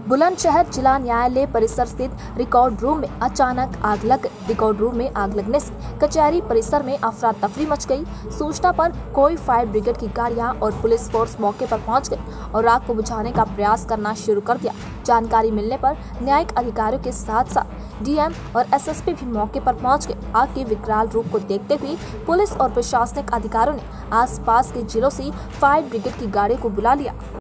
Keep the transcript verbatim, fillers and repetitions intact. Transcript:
बुलंदशहर जिला न्यायालय परिसर स्थित रिकॉर्ड रूम में अचानक आग लग गई। रिकॉर्ड रूम में आग लगने से कचहरी परिसर में अफरा तफरी मच गई। सूचना पर कोई फायर ब्रिगेड की गाड़ियां और पुलिस फोर्स मौके पर पहुंच गई और आग को बुझाने का प्रयास करना शुरू कर दिया। जानकारी मिलने पर न्यायिक अधिकारियों के साथ साथ डीएम और एसएसपी भी मौके पर पहुंच गए। आग के विकराल रूप को देखते हुए पुलिस और प्रशासनिक अधिकारियों ने आसपास के जिलों से फायर ब्रिगेड की गाड़ी को बुला लिया।